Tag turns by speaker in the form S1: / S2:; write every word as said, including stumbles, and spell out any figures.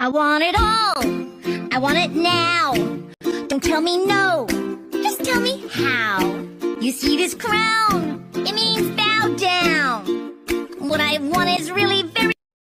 S1: I want it all. I want it now. Don't tell me no. Just tell me how. You see this crown? It means bow down. What I want is really very